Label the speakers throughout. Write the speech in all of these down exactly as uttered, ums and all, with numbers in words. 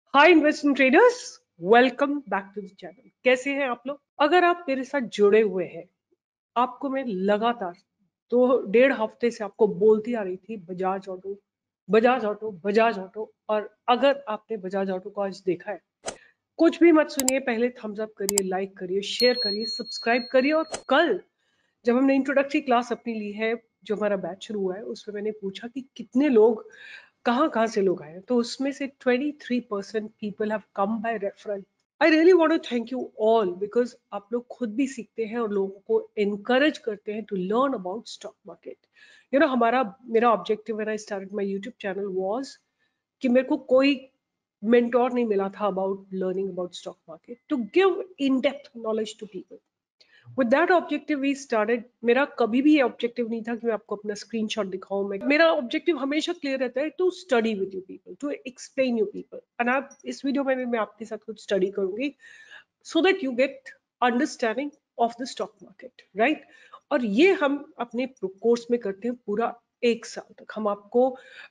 Speaker 1: Hi investment traders, welcome back to the channel. कैसे हैं आप लोग? अगर आप मेरे साथ जुड़े हुए हैं, आपको मैं लगातार दो डेढ़ हफ्ते से आपको बोलती आ रही थी Bajaj auto, Bajaj auto, Bajaj auto. और अगर आपने बजाज ऑटो को आज देखा है, कुछ भी मत सुनिए, पहले थम्स अप करिए, लाइक करिए, शेयर करिए, सब्सक्राइब करिए। और कल जब हमने इंट्रोडक्टरी क्लास अपनी ली है, जो हमारा बैच शुरू हुआ है, उसमें मैंने पूछा कि कितने लोग, कहाँ कहाँ से लोग आए, तो उसमें से twenty three percent people have come by referral. I really want to thank you all, because आप लोग खुद भी सीखते हैं और लोगों को एनकरेज करते हैं to learn about stock market. You know हमारा मेरा objective when I started my YouTube channel was कि मेरे को कोई मेंटोर नहीं मिला था about learning about stock market, to give in depth knowledge to people. With that objective we started. मेरा कभी भी ये ऑब्जेक्टिव नहीं था कि मैं आपको अपना स्क्रीनशॉट दिखाऊं। मैं मेरा ऑब्जेक्टिव हमेशा क्लियर रहता है, to study with you people, to explain you people. And आप इस वीडियो में मैं आपके साथ कुछ स्टडी करूंगी, so that you get understanding of the stock market, right. और ये हम अपने कोर्स में करते हैं पूरा एक साल तक। हम आपको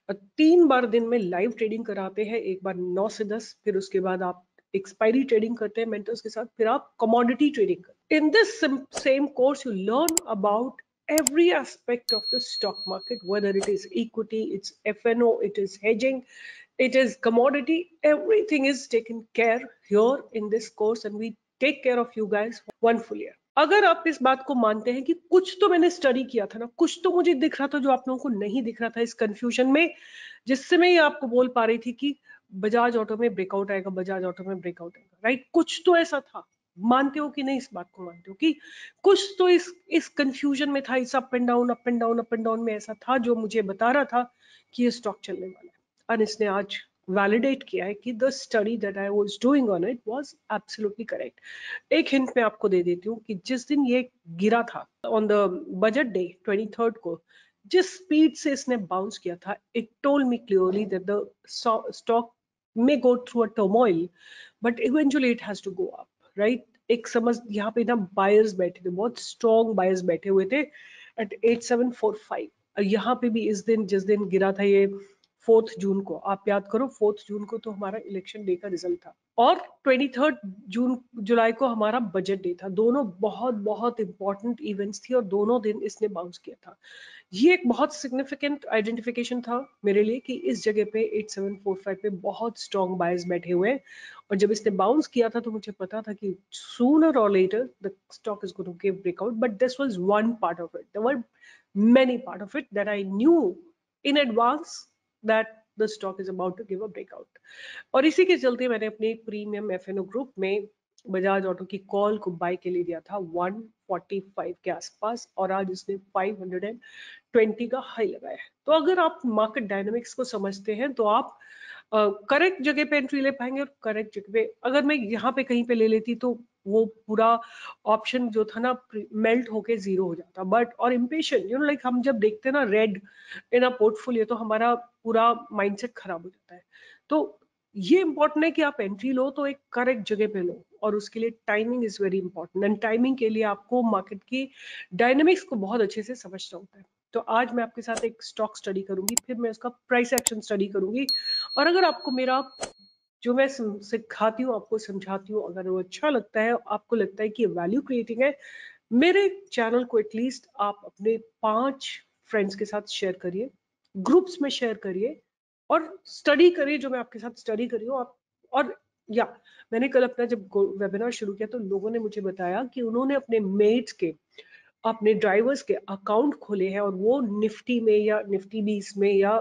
Speaker 1: तीन बार दिन में लाइव ट्रेडिंग कराते हैं, एक बार नौ से दस, फिर उसके बाद आप एक्सपायरी ट्रेडिंग करते हैं मेंटर्स के साथ, फिर आप कमोडिटी ट्रेडिंग करते हैं। In this same course you learn about every aspect of the stock market, whether it is equity, it's F N O, it is hedging, it is commodity. Everything is taken care here in this course, and we take care of you guys for one full year. अगर आप इस बात को मानते हैं कि कुछ तो मैंने स्टडी किया था ना, कुछ तो मुझे दिख रहा था जो आप लोगों को नहीं दिख रहा था इस कंफ्यूजन में, जिससे मैं ये आपको बोल पा रही थी कि बजाज ऑटो में ब्रेकआउट आएगा, बजाज ऑटो में ब्रेकआउट आएगा, राइट। कुछ तो ऐसा था। मानते हो कि नहीं? इस बात को मानते हो कि कुछ तो इस इस कंफ्यूजन में था, इस up and down up and down up and down में ऐसा था जो मुझे बता रहा था कि ये स्टॉक चलने वाला है। और इसने आज वैलिडेट किया है कि the study that I was doing on it was absolutely correct. एक हिंट मैं आपको दे देती हूँ कि जिस दिन ये गिरा था on the budget day twenty third को, जिस स्पीड से इसने बाउंस किया था, it told me clearly that the stock may go through a turmoil, but eventually it has to go up, right? एक समझ यहाँ पे ना बायर्स बैठे थे, बहुत स्ट्रॉन्ग बायर्स बैठे हुए थे at eight seven four five. और यहाँ पे भी इस दिन, जिस दिन गिरा था ये फोर्थ जून को, आप याद करो फोर्थ जून को तो हमारा इलेक्शन डे का रिजल्ट था, और ट्वेंटी थर्ड जून जुलाई को हमारा बजट डे था। दोनों बहुत बहुत इंपॉर्टेंट इवेंट्स थी और दोनों दिन इसने बाउंस किया था। ये एक बहुत सिग्निफिकेंट आइडेंटिफिकेशन था मेरे लिए कि इस जगह पे एट सेवन फोर फाइव पे बहुत स्ट्रॉन्ग बायर्स बैठे हुए हैं। और जब इसने बाउंस किया था तो मुझे पता था कि सूनर और later the stock is going to give breakout, but this was one part of it. There were many part of it that I knew in advance that the stock is about to give a breakout. और इसी के चलते मैंने अपने premium FNO group में Bajaj auto की call को buy के लिए दिया था वन फोर्टी फाइव के आसपास, और आज इसने फाइव ट्वेंटी का हाई लगाया है। तो अगर आप मार्केट डायनामिक्स को समझते हैं तो आप करेक्ट uh, जगह पे एंट्री ले पाएंगे। और करेक्ट जगह पे अगर मैं यहाँ पे कहीं पे ले लेती तो वो पूरा ऑप्शन जो था ना मेल्ट होके जीरो हो जाता। बट और इम्पेशेंट, यू नो लाइक हम जब देखते हैं ना रेड इन अ पोर्टफोलियो, तो हमारा पूरा माइंडसेट खराब हो जाता है। तो ये इंपॉर्टेंट है कि आप एंट्री लो तो एक करेक्ट जगह पे लो, और उसके लिए timing is very important. And timing के लिए आपको मार्केट की डायनेमिक्स को बहुत अच्छे से समझना होता है। तो आज मैं आपके साथ एक स्टॉक स्टडी करूंगी, फिर मैं उसका प्राइस एक्शन स्टडी करूंगी। और अगर आपको मेरा जो मैं सिखाती हूँ, आपको समझाती हूँ, अगर वो अच्छा लगता है, आपको लगता है कि ये वैल्यू क्रिएटिंग है, मेरे चैनल को एटलीस्ट आप अपने पांच फ्रेंड्स के साथ शेयर करिए, ग्रुप्स में शेयर करिए, और स्टडी करिए जो मैं आपके साथ स्टडी करी हूँ आप। और या मैंने कल अपना जब वेबिनार शुरू किया तो लोगों ने मुझे बताया कि उन्होंने अपने मेट्स के, अपने ड्राइवर्स के अकाउंट खोले हैं, और वो निफ्टी में या निफ्टी बीस में या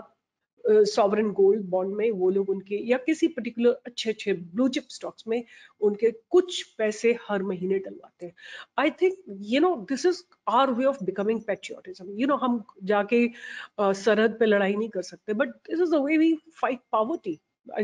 Speaker 1: सॉवरेन गोल्ड बॉन्ड में वो लोग उनके, या किसी पर्टिकुलर अच्छे अच्छे ब्लू चिप स्टॉक्स में उनके कुछ पैसे हर महीने डलवाते हैं। I think you know this is our way of becoming patriotism. You know हम जाके uh, सरहद पे लड़ाई नहीं कर सकते, but this is the way we fight poverty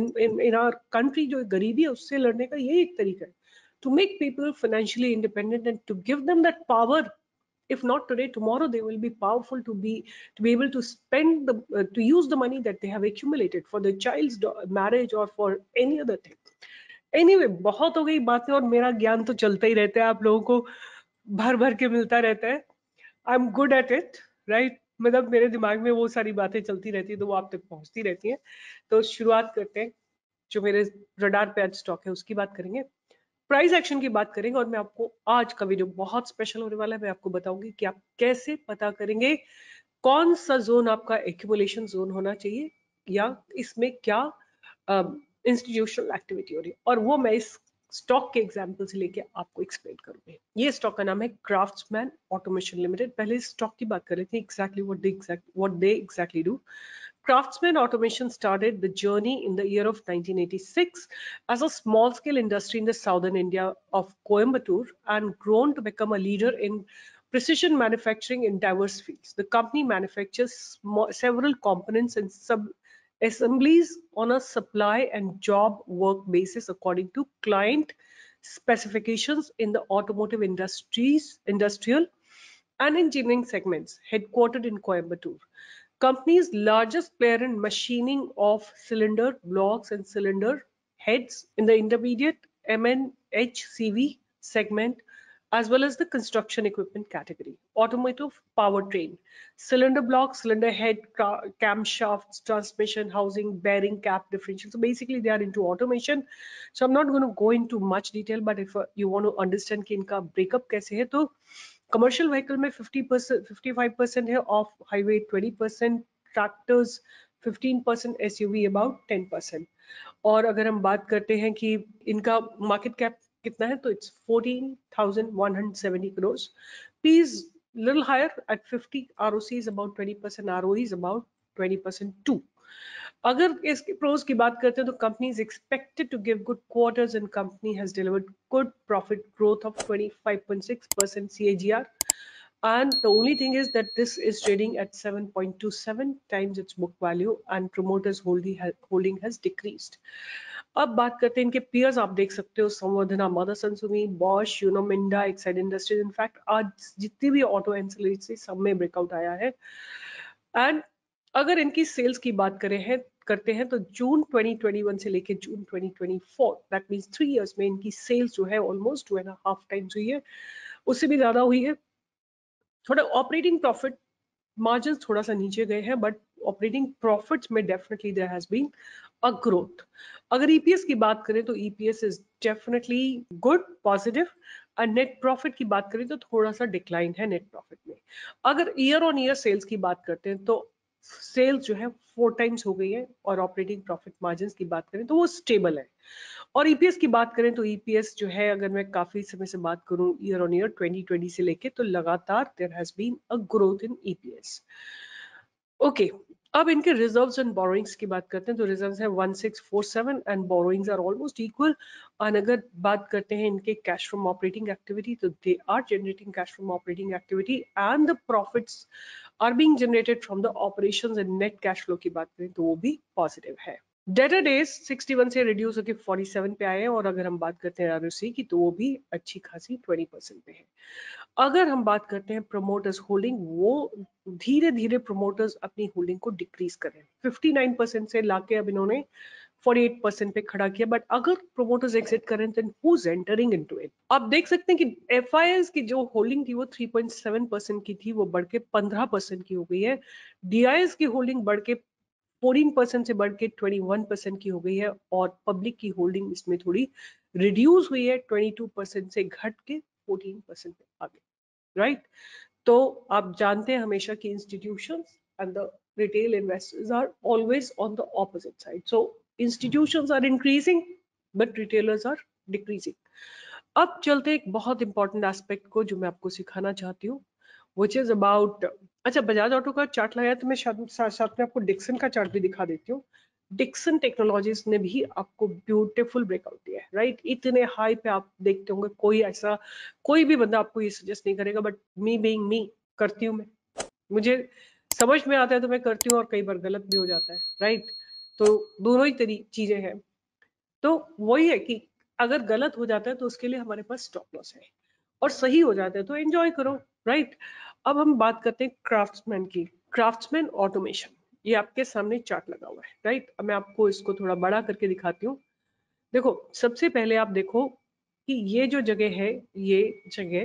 Speaker 1: in our country. जो गरीबी है उससे लड़ने का यही एक तरीका है, to make people financially independent and to give them that power. If not today, tomorrow they will be powerful to be to be able to spend the uh, to use the money that they have accumulated for their child's marriage or for any other thing. Anyway, बहुत हो गई बातें, और मेरा ज्ञान तो चलता ही रहता है, आप लोगों को भर भर के मिलता रहता है। I am good at it, right. मतलब मेरे दिमाग में वो सारी बातें चलती रहती है तो वो आप तक पहुंचती रहती हैं। तो शुरुआत करते हैं। जो मेरे रडार पे आज स्टॉक है उसकी बात करेंगे, प्राइस एक्शन की बात करेंगे, और मैं आपको आज का वीडियो बहुत स्पेशल होने वाला है। मैं आपको बताऊंगी कि आप कैसे पता करेंगे कौन सा जोन आपका एक्यूमुलेशन जोन होना चाहिए या इसमें क्या इंस्टीट्यूशनल एक्टिविटी हो रही है, और वो मैं इस स्टॉक के एग्जांपल से लेके आपको एक्सप्लेन करूंगी। ये स्टॉक का नाम है क्राफ्ट्समैन ऑटोमेशन लिमिटेड। पहले स्टॉक की बात कर रहे थे, exactly what they exact what they exactly do. Craftsman Automation started the journey in the year of nineteen eighty-six as a small-scale industry in the southern India of Coimbatore and grown to become a leader in precision manufacturing in diverse fields. The company manufactures small, several components and sub-assemblies on a supply and job work basis according to client specifications in the automotive industries, industrial and engineering segments, headquartered in Coimbatore. Company's largest player in machining of cylinder blocks and cylinder heads in the intermediate M N H C V segment, as well as the construction equipment category. Automotive powertrain, cylinder block, cylinder head, camshafts, transmission housing, bearing cap, differential. So basically they are into automation. So I'm not going to go into much detail, but if uh, you want to understand कि इनका breakup कैसे है, तो commercial vehicle में fifty percent fifty five percent है, off highway twenty percent, tractors fifteen percent, SUV about ten percent. और अगर हम बात करते हैं कि इनका मार्केट कैप कितना है, तो it's fourteen thousand one hundred seventy crore. P is little higher at fifty, ROC is about twenty percent, ROE is about twenty percent too. अगर इसके प्रोज की बात करते हैं तो company is expected to give good quarters and company has delivered good profit growth of twenty five point six percent CAGR, and the only thing is that this is trading at seven point two seven times its book value and promoters holding holding has decreased. अब बात करते हैं इनके peers, आप देख सकते हो Samvardhana, Motherson Sumi, Bosch, Uno Minda, Exide Industries. In fact आज जितनी भी ऑटो एंसिलरी से सब में ब्रेकआउट आया है। एंड अगर इनकी सेल्स की बात करें हैं करते हैं तो जून ट्वेंटी ट्वेंटी वन से लेके June twenty twenty four, that means three years में इनकी सेल्स जो है almost two and half times हुई है, उससे भी ज्यादा हुई है। थोड़ा ऑपरेटिंग प्रॉफिट मार्जिन थोड़ा सा नीचे गए हैं, बट ऑपरेटिंग प्रॉफिट्स में definitely there has been a growth. अगर ईपीएस की बात करें तो EPS is definitely good, positive. And net profit की बात करें तो थोड़ा सा डिक्लाइन है नेट प्रॉफिट में। अगर ईयर ऑन ईयर सेल्स की बात करते हैं तो सेल्स जो है फोर टाइम्स हो गई है, और ऑपरेटिंग प्रॉफिट मार्जिन की बात करें तो वो स्टेबल है। और ईपीएस की बात करें तो ईपीएस जो है, अगर मैं काफी समय से बात करूं year on year twenty twenty से लेके, तो लगातार there has been a growth in EPS. Okay, अब इनके रिजर्व्स एंड बोरोइंग्स की बात करते हैं तो रिजर्व्स है one six four seven and borrowings are almost equal. और अगर बात करते हैं इनके कैश फ्रॉम ऑपरेटिंग एक्टिविटी, तो they are generating cash from operating activity and the profits are being generated from the operations. And net cash flow की बात करें तो वो भी पॉजिटिव है। डेटर डेज सिक्सटी वन से रिड्यूस होकर फोर्टी सेवन पे आए हैं, और अगर हम बात करते हैं आरओसी की तो वो भी अच्छी खासी ट्वेंटी परसेंट पे है। अगर हम बात करते हैं प्रमोटर्स होल्डिंग, वो धीरे धीरे प्रमोटर्स अपनी होल्डिंग को डिक्रीज कर रहे हैं, फिफ्टी नाइन परसेंट से लाके अब इन्होंने फोर्टी एट परसेंट पे खड़ा किया। बट अगर प्रमोटर्स एग्जिट करें तो who is entering into it? आप देख सकते हैं कि एफआईआईज की जो होल्डिंग थी वो थ्री पॉइंट सेवन परसेंट की थी, वो बढ़ के पंद्रह परसेंट की हो गई है। डीआईएस की होल्डिंग बढ़ के फोर्टीन परसेंट से बढ़ के ट्वेंटी वन परसेंट की हो गई है, और पब्लिक की होल्डिंग इसमें थोड़ी रिड्यूस हुई है, ट्वेंटी टू परसेंट से घट के फोर्टीन परसेंट पे आ गई, राइट? तो आप जानते हैं हमेशा कि institutions and the retail investors are always on the opposite side. So institutions are increasing but retailers are decreasing. अब चलते एक बहुत इंपॉर्टेंट एस्पेक्ट को जो मैं आपको सिखाना चाहती हूँ, which is about, अच्छा बजाज ऑटो का चार्ट लगाया तो मैं साथ साथ में आपको डिक्सन का चार्ट भी दिखा देती हूँ। डिक्सन टेक्नोलॉजीज ने भी आपको ब्यूटीफुल ब्रेकआउट दिया है, राइट? इतने हाई पे आप देखते होंगे, कोई ऐसा कोई भी बंदा आपको ये सजेस्ट नहीं करेगा, बट मी बीइंग मी करती हूँ मैं, मुझे समझ में आता है तो मैं करती हूँ, और कई बार गलत भी हो जाता है, राइट? तो दोनों ही तरी चीजें हैं। तो वही है कि अगर गलत हो जाता है तो उसके लिए हमारे पास स्टॉप लॉस है, और सही हो जाता है तो एंजॉय करो, राइट? अब हम बात करते हैं क्राफ्ट्समैन की। क्राफ्ट्समैन ऑटोमेशन, ये आपके सामने चार्ट लगा हुआ है, राइट? अब मैं आपको इसको थोड़ा बड़ा करके दिखाती हूँ। देखो, सबसे पहले आप देखो कि ये जो जगह है, ये जगह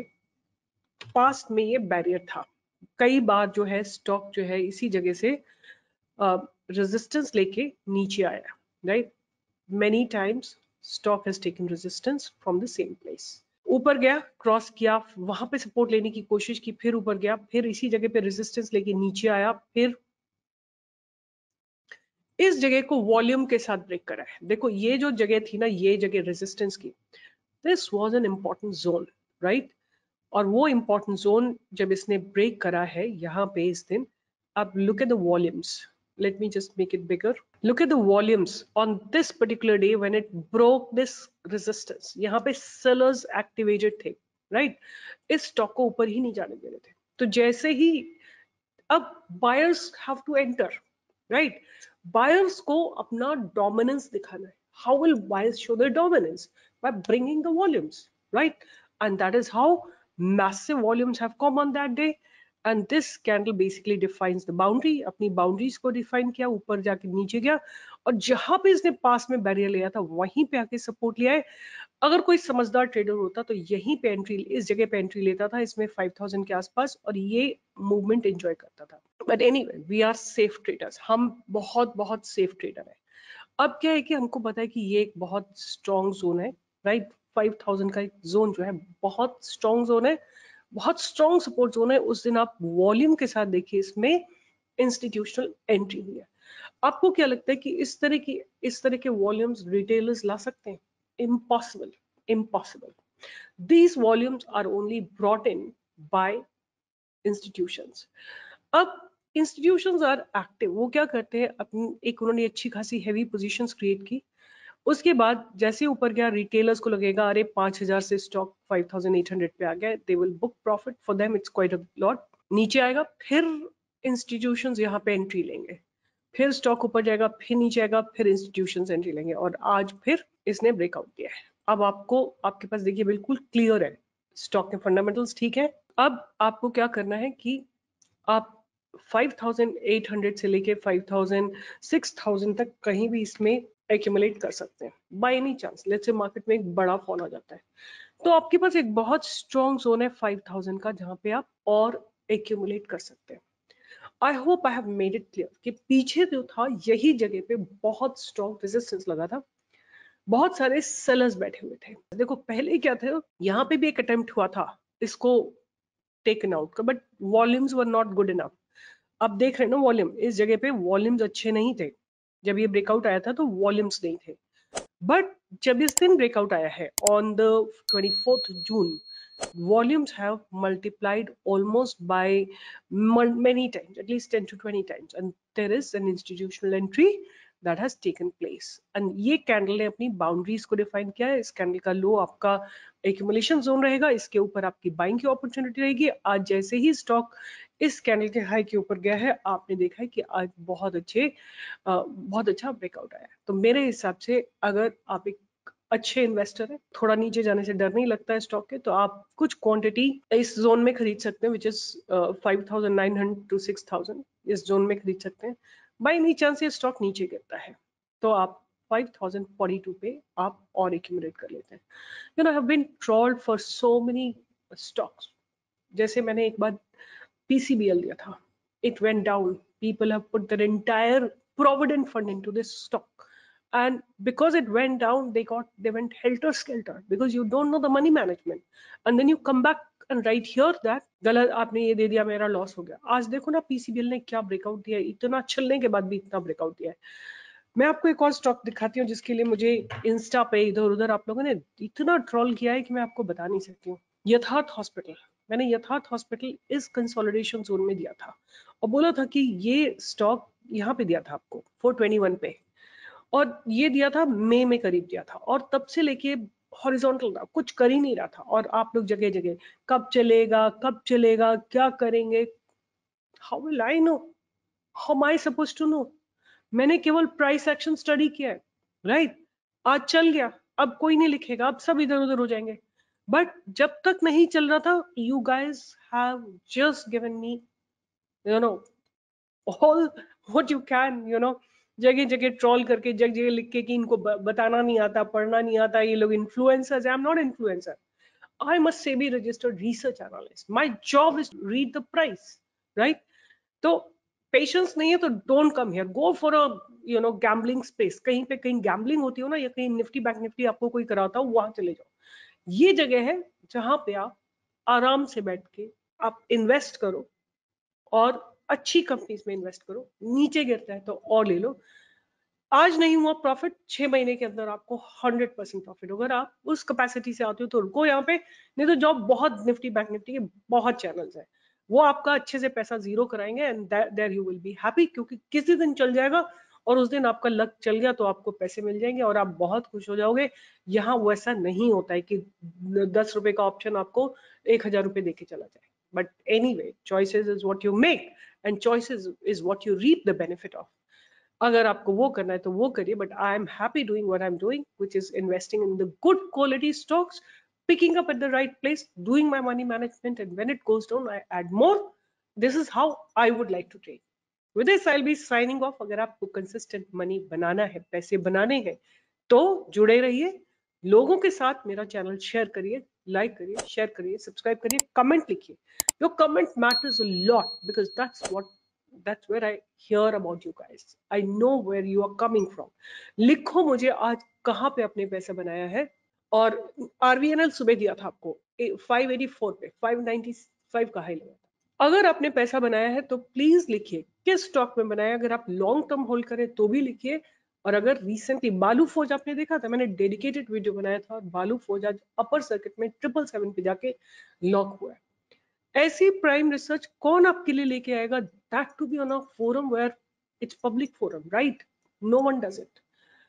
Speaker 1: पास्ट में ये बैरियर था। कई बार जो है स्टॉक जो है इसी जगह से रेजिस्टेंस लेके नीचे आया, right? many times stock has taken resistance from the same place. ऊपर गया, क्रॉस किया, वहां पे सपोर्ट लेने की कोशिश की, फिर ऊपर गया, फिर इसी जगह पे रेजिस्टेंस लेके नीचे आया, फिर इस जगह को वॉल्यूम के साथ ब्रेक करा है। देखो ये जो जगह थी ना, ये जगह रेजिस्टेंस की, this was an important zone, right. और वो इंपॉर्टेंट जोन जब इसने ब्रेक करा है यहाँ पे इस दिन, अब look at the volumes, let me just make it bigger. Look at the volumes on this particular day when it broke this resistance. यहाँ पे sellers activated थे, right? इस स्टॉक को ऊपर ही नहीं जाने दे रहे थे। तो जैसे ही अब buyers have to enter, right? Buyers को अपना dominance दिखाना है। How will buyers show their dominance? By bringing the volumes, right? And that is how massive volumes have come on that day. And this candle basically defines the boundary. अपनी boundaries को define किया, ऊपर जाके नीचे गया, और जहां पे इसने पास में बैरियर लिया था वहीं पे आके सपोर्ट लिया है। अगर कोई समझदार ट्रेडर होता तो यहीं पे एंट्री, इस जगह पे एंट्री लेता था इसमें फाइव थाउजेंड के आसपास, और ये मूवमेंट एंजॉय करता था। But anyway, we are safe traders, हम बहुत बहुत सेफ ट्रेडर है। अब क्या है कि हमको पता है कि ये एक बहुत स्ट्रॉन्ग जोन है, राइट। फाइव थाउजेंड का एक जोन जो है बहुत स्ट्रॉन्ग जोन है, बहुत स्ट्रॉन्ग सपोर्ट जोन है। उस दिन आप वॉल्यूम के साथ देखिए, इसमें इंस्टीट्यूशनल एंट्री हुई है। आपको क्या लगता है कि इस तरह की इस तरह के वॉल्यूम्स रिटेलर्स ला सकते हैं? Impossible, impossible. These volumes are only brought in by institutions. अब इंस्टीट्यूशंस आर एक्टिव, वो क्या करते हैं, अपनी एक उन्होंने अच्छी खासी हैवी पोजीशंस क्रिएट की, उसके बाद जैसे ऊपर गया रिटेलर्स को लगेगा अरे पांच हजार से stock five thousand eight hundred पे आ गया, they will book profit, for them it's quite a lot. नीचे आएगा, फिर इंस्टीट्यूशंस यहाँ पे एंट्री लेंगे, फिर स्टॉक ऊपर जाएगा, फिर नीचे आएगा, फिर इंस्टीट्यूशंस एंट्री लेंगे, और आज फिर इसने ब्रेकआउट किया है। अब आपको, आपके पास देखिए बिल्कुल क्लियर है, स्टॉक के फंडामेंटल्स ठीक है। अब आपको क्या करना है कि आप फाइव थाउजेंड एट हंड्रेड से लेके फाइव थाउजेंड सिक्स थाउजेंड तक कहीं भी इसमें एक्यूमुलेट कर सकते हैं। By any chance let's say market में एक बड़ा फॉल आ जाता है, तो आपके पास एक बहुत स्ट्रॉन्ग जोन है फाइव थाउजेंड का, जहां पे आप और एक्यूमुलेट कर सकते हैं। I hope I have made it clear कि पीछे जो था यही जगह पे बहुत स्ट्रॉन्ग रेजिस्टेंस लगा था, बहुत सारे सेलर्स बैठे हुए थे। देखो पहले क्या था, यहाँ पे भी एक अटेम्प्ट हुआ था इसको टेकन आउट का, but volumes were not good enough. अब देख रहे हैं ना वॉल्यूम, इस जगह पे वॉल्यूम्स अच्छे नहीं थे, जब ये ब्रेकआउट आया था तो वॉल्यूम्स नहीं थे। बट जब इस दिन ब्रेकआउट आया है on the twenty fourth June, volumes have multiplied almost by many times, at least ten to twenty times, and there is an institutional entry that has taken place. And ये candle ने अपनी boundaries को define किया है। इस candle का लो आपका accumulation zone रहेगा, इसके ऊपर आपकी बाइंग की अपॉर्चुनिटी रहेगी। आज जैसे ही स्टॉक इस कैंडल के हाई के ऊपर गया है, आपने देखा है कि आज बहुत अच्छे बहुत अच्छा ब्रेकआउट आया है। तो मेरे हिसाब से अगर आप एक अच्छे इन्वेस्टर है, थोड़ा नीचे जाने से डर नहीं लगता है स्टॉक के, तो आप कुछ क्वांटिटी इस जोन में खरीद सकते हैं, which is five thousand nine hundred to six thousand, इस जोन में खरीद सकते हैं। बाई एनी चांस ये स्टॉक नीचे गिरता है तो आप फाइव थाउजेंड फोर्टी टू पे आप और एक्यूमुलेट कर लेते हैं। You know, I have been trolled for so many stocks. जैसे मैंने एक बार पीसीबीएल दिया था, it went down, people have put their entire provident fund into this stock, and because it went down they got they went helter skelter, because you don't know the money management, and then you come back and write here that गलत आपने ये दे दिया, मेरा loss हो गया। आज देखो ना पीसीबीएल ने क्या ब्रेकआउट दिया है, इतना चलने के बाद भी इतना ब्रेकआउट दिया है। मैं आपको एक और स्टॉक दिखाती हूँ जिसके लिए मुझे इंस्टा पे इधर उधर आप लोगों ने इतना ट्रोल किया है कि मैं आपको बता नहीं सकती हूँ। यथार्थ हॉस्पिटल, मैंने यथार्थ हॉस्पिटल इस कंसोलिडेशन जोन में दिया था और बोला था कि ये स्टॉक यहाँ पे दिया था आपको फोर ट्वेंटी वन पे, और ये दिया था मई में करीब दिया था, और तब से लेके हॉरिजॉन्टल था, कुछ कर ही नहीं रहा था, और आप लोग जगह जगह कब चलेगा कब चलेगा क्या करेंगे। How will I know, how am I supposed to know? मैंने केवल प्राइस एक्शन स्टडी किया है, राइट। आज चल गया, अब कोई नहीं लिखेगा, अब सब इधर उधर हो जाएंगे। बट जब तक नहीं चल रहा था, you guys have just given me, you know, all what you can, you know, जगह जगह ट्रोल करके, जगह जगह लिख के कि इनको बताना नहीं आता, पढ़ना नहीं आता, ये लोग influencers. I am not influencer, I am a SEBI registered research analyst, my job is to read the price, right. तो पेशेंस नहीं है तो don't come here, go for a you know gambling space, कहीं पे कहीं गैम्बलिंग होती हो ना, या कहीं निफ्टी बैंक निफ्टी आपको कोई कराता हो, वहां चले जाओ। ये जगह है जहां पे आप आराम से बैठ के आप इन्वेस्ट करो और अच्छी कंपनीज में इन्वेस्ट करो। नीचे गिरता है तो और ले लो। आज नहीं हुआ प्रॉफिट, छह महीने के अंदर आपको हंड्रेड परसेंट प्रॉफिट होगा। अगर आप उस कैपेसिटी से आते हो तो रुको यहाँ पे, नहीं तो जॉब बहुत निफ्टी बैंक निफ्टी के बहुत चैनल्स हैं, वो आपका अच्छे से पैसा जीरो कराएंगे and there you will be happy, क्योंकि किसी दिन चल जाएगा और उस दिन आपका लक चल गया तो आपको पैसे मिल जाएंगे और आप बहुत खुश हो जाओगे। यहाँ वैसा नहीं होता है कि दस रुपए का ऑप्शन आपको एक हजार रुपए देके चला जाए। But anyway, choices is what you make and choices is what you reap the benefit of. अगर आपको वो करना है तो वो करिए, but I am happy doing what I am doing, which is investing in the good quality stocks, picking up at the right place, doing my money management, and when it goes down I add more. This is how I would like to trade. With this I'll be signing off. अगर आपको consistent money बनाना है, पैसे बनाने हैं, तो जुड़े रहिए लोगों के साथ, मेरा चैनल शेयर करिए, लाइक करिए, शेयर करिए, सब्सक्राइब करिए, कमेंट लिखिए। Your comment matters a lot because that's what that's where I hear about you guys. I know where you are coming from. लिखो मुझे आज कहाँ पे अपने पैसे बनाया है। और आरवीएनएल सुबह दिया था आपको फाइव एटी फोर पे, फाइव नाइंटी फाइव का हाई लगा था। अगर आपने पैसा बनाया है तो प्लीज लिखिए किस स्टॉक में बनाया। अगर आप लॉन्ग टर्म होल्ड करें तो भी लिखिए। और अगर रिसेंटली बालू फौज आपने देखा था, मैंने डेडिकेटेड वीडियो बनाया था, और बालू फौज आज अपर सर्किट में ट्रिपल सेवन पे जाके लॉक हुआ है। ऐसी प्राइम रिसर्च कौन आपके लिए लेके आएगा, that to be on a forum where it's public forum, right? No one does it.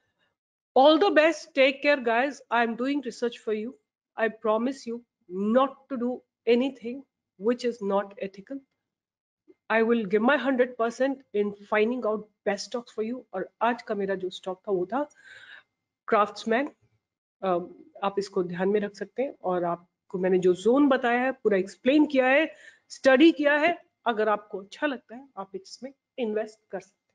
Speaker 1: All the best. Take care, guys. I'm doing research for you. I promise you not to do anything which is not ethical. I will give my hundred percent in finding out best stocks for you. और आज का मेरा जो stock था वो था craftsman. आप इसको ध्यान में रख सकते हैं, और आपको मैंने जो जोन बताया है पूरा एक्सप्लेन किया है, स्टडी किया है। अगर आपको अच्छा लगता है आप इसमें इन्वेस्ट कर सकते हैं।